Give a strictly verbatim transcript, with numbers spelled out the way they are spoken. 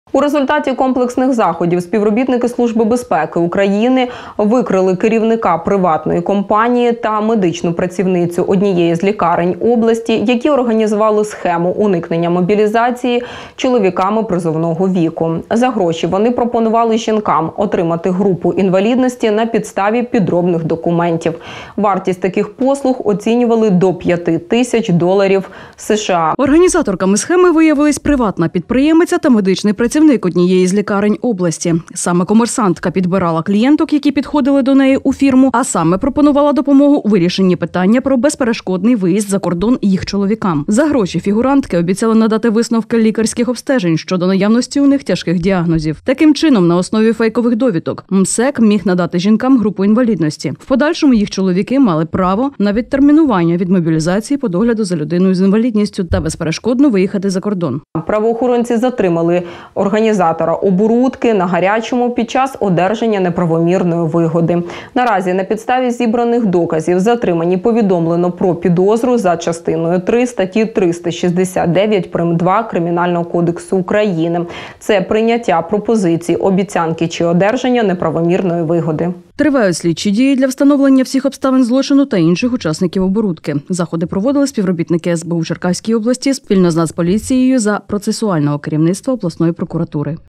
У результаті комплексних заходів співробітники Служби безпеки України викрили керівника приватної компанії та медичну працівницю однієї з лікарень області, які організували схему уникнення мобілізації чоловіками призовного віку. За гроші вони пропонували жінкам отримати групу інвалідності на підставі підробних документів. Вартість таких послуг оцінювали до п'яти тисяч доларів США. Організаторками схеми виявились приватна підприємиця та медичний працівник однієї з лікарень області. Саме комерсантка підбирала клієнток, які підходили до неї у фірму, а саме пропонувала допомогу у вирішенні питання про безперешкодний виїзд за кордон їх чоловікам. За гроші фігурантки обіцяли надати висновки лікарських обстежень щодо наявності у них тяжких діагнозів. Таким чином, на основі фейкових довідок, МСЕК міг надати жінкам групу інвалідності. В подальшому їх чоловіки мали право на відтермінування від мобілізації по догляду за людиною з інвалідністю та безперешкодно виїхати за кордон. Правоохоронці затримали організатора оборудки на гарячому під час одержання неправомірної вигоди. Наразі на підставі зібраних доказів затримані повідомлено про підозру за частиною три статті триста шістдесят дев'ять прим. два Кримінального кодексу України. Це прийняття пропозицій, обіцянки чи одержання неправомірної вигоди. Тривають слідчі дії для встановлення всіх обставин злочину та інших учасників оборудки. Заходи проводили співробітники ес бе у Черкаській області спільно з Нацполіцією за процесуального керівництва обласної прокуратури.